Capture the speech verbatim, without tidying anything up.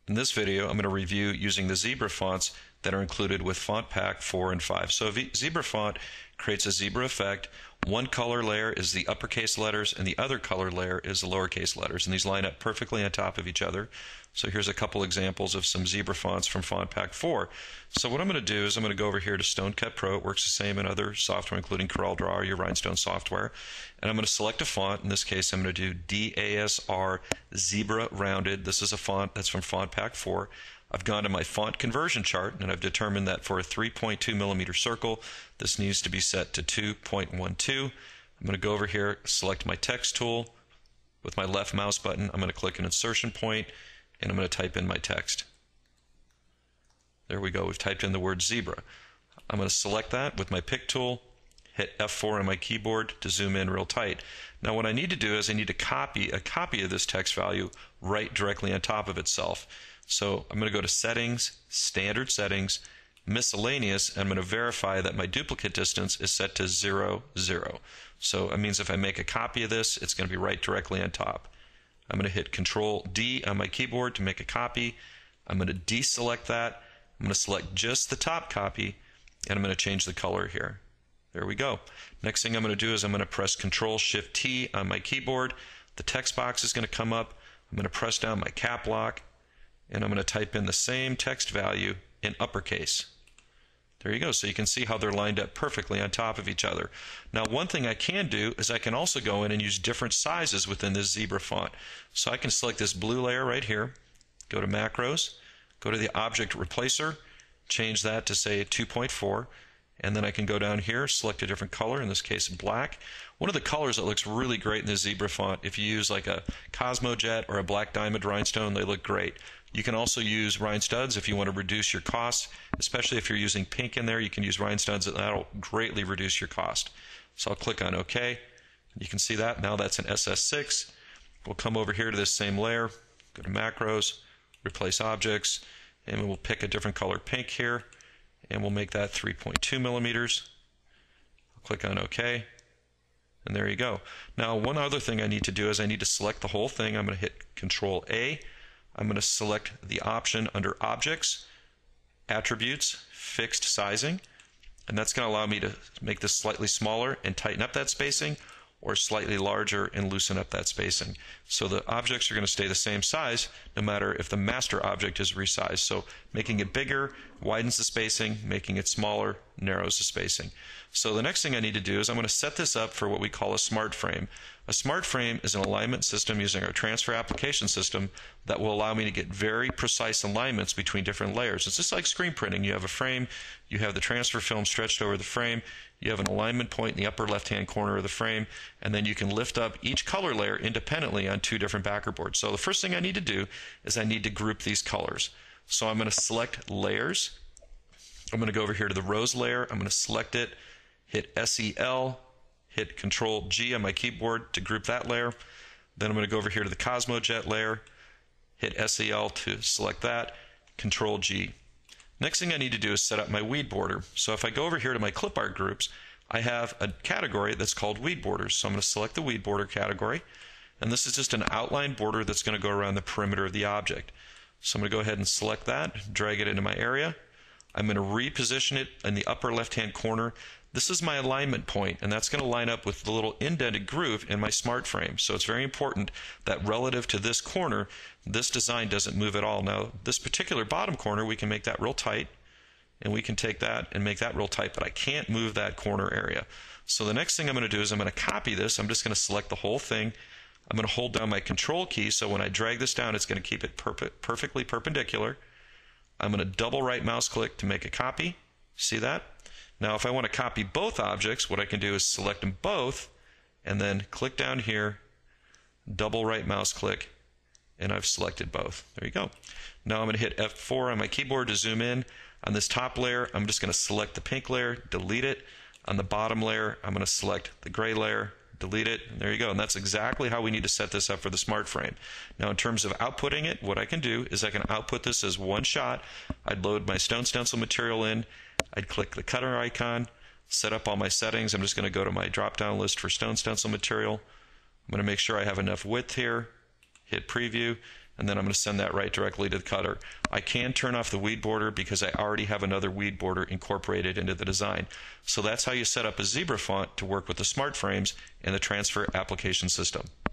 In this video, I'm going to review using the Zebra fonts that are included with Font Pack four and five. So Zebra font creates a zebra effect. One color layer is the uppercase letters, and the other color layer is the lowercase letters, and these line up perfectly on top of each other. So here's a couple examples of some Zebra fonts from Font Pack four. So what I'm going to do is I'm going to go over here to StoneCut Pro. It works the same in other software, including CorelDRAW or your Rhinestone software. And I'm going to select a font. In this case, I'm going to do D A S R Zebra Rounded. This is a font that's from Font Pack four. I've gone to my font conversion chart, and I've determined that for a three point two millimeter circle, this needs to be set to two point one two. I'm going to go over here, select my text tool. With my left mouse button, I'm going to click an insertion point, and I'm going to type in my text. There we go. We've typed in the word zebra. I'm going to select that with my pick tool, hit F four on my keyboard to zoom in real tight. Now what I need to do is I need to copy a copy of this text value right directly on top of itself. So I'm going to go to Settings, Standard Settings, Miscellaneous, and I'm going to verify that my duplicate distance is set to zero, zero. So it means if I make a copy of this, it's going to be right directly on top. I'm going to hit Control D on my keyboard to make a copy. I'm going to deselect that. I'm going to select just the top copy, and I'm going to change the color here. There we go. Next thing I'm going to do is I'm going to press Control Shift T on my keyboard. The text box is going to come up. I'm going to press down my cap lock, and I'm going to type in the same text value in uppercase. There you go. So you can see how they're lined up perfectly on top of each other. Now one thing I can do is I can also go in and use different sizes within this Zebra font. So I can select this blue layer right here, go to Macros, go to the Object Replacer, change that to say two point four, and then I can go down here, select a different color, in this case black. One of the colors that looks really great in the Zebra font, if you use like a Cosmojet or a Black Diamond Rhinestone, they look great. You can also use rhinestuds if you want to reduce your costs, especially if you're using pink in there. You can use rhinestuds, and that'll greatly reduce your cost. So I'll click on OK. You can see that. Now that's an S S six. We'll come over here to this same layer, go to Macros, Replace Objects, and we'll pick a different color pink here, and we'll make that three point two millimeters. I'll click on OK. And there you go. Now one other thing I need to do is I need to select the whole thing. I'm going to hit Control A. I'm going to select the option under Objects, Attributes, Fixed Sizing, and that's going to allow me to make this slightly smaller and tighten up that spacing, or slightly larger and loosen up that spacing. So the objects are going to stay the same size no matter if the master object is resized. So making it bigger widens the spacing, making it smaller narrows the spacing. So the next thing I need to do is I'm going to set this up for what we call a smart frame. A smart frame is an alignment system using our transfer application system that will allow me to get very precise alignments between different layers. It's just like screen printing. You have a frame, you have the transfer film stretched over the frame, you have an alignment point in the upper left-hand corner of the frame, and then you can lift up each color layer independently on two different backer boards. So the first thing I need to do is I need to group these colors. So I'm going to select Layers. I'm going to go over here to the Rose layer. I'm going to select it, hit S E L, hit Control G on my keyboard to group that layer. Then I'm going to go over here to the Cosmojet layer, hit S E L to select that, Control G. Next thing I need to do is set up my weed border. So if I go over here to my clip art groups, I have a category that's called weed borders. So I'm going to select the weed border category, and this is just an outline border that's going to go around the perimeter of the object. So I'm going to go ahead and select that, drag it into my area. I'm going to reposition it in the upper left-hand corner. This is my alignment point, and that's going to line up with the little indented groove in my smart frame. So it's very important that relative to this corner, this design doesn't move at all. Now, this particular bottom corner, we can make that real tight, and we can take that and make that real tight, but I can't move that corner area. So the next thing I'm going to do is I'm going to copy this. I'm just going to select the whole thing. I'm going to hold down my Control key, so when I drag this down, it's going to keep it perp- perfectly perpendicular. I'm going to double right mouse click to make a copy. See that? Now if I want to copy both objects, what I can do is select them both and then click down here, double right mouse click, and I've selected both. There you go. Now I'm going to hit F four on my keyboard to zoom in. On this top layer, I'm just going to select the pink layer, delete it. On the bottom layer, I'm going to select the gray layer, delete it, and there you go. And that's exactly how we need to set this up for the smart frame. Now in terms of outputting it, what I can do is I can output this as one shot. I'd load my stone stencil material in, I'd click the cutter icon, set up all my settings. I'm just going to go to my drop down list for stone stencil material. I'm going to make sure I have enough width here, hit preview, and then I'm going to send that right directly to the cutter. I can turn off the weed border because I already have another weed border incorporated into the design. So that's how you set up a Zebra font to work with the smart frames in the transfer application system.